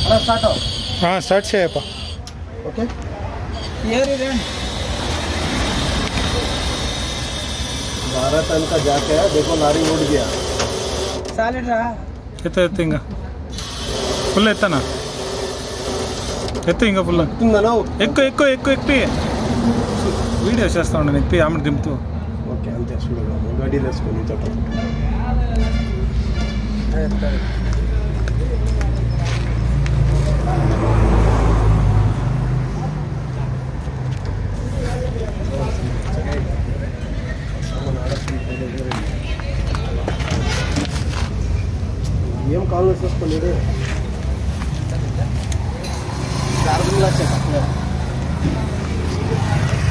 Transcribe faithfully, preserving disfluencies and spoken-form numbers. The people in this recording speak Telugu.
हाँ स्टार्ट చేయప్ప ओके यार रे बारह टन का जाके है देखो लारी उड़ गया सालिड रहा ఎత్త ఎత్త ఇంకా ఫుల్ ఎత్తనా ఎత్త ఇంకా ఫుల్ ఎక్కువ ఎక్కువ ఎక్కువ ఎక్కి వీడియో చేస్తా ఉండండి ఎక్కి ఆమె దింపుతూ ఓకే అంతే చూడండి గడి వేసుకొని చోట ఏం కాల్ చేసుకోండి చార్జింగ్ లాగా